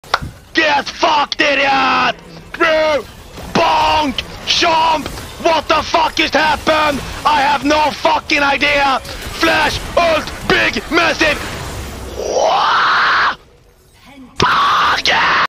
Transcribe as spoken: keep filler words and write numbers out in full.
Get fucked, idiot! Bro! Bonk! Chomp! What the fuck just happened? I have no fucking idea! Flash! Ult! Big! Massive!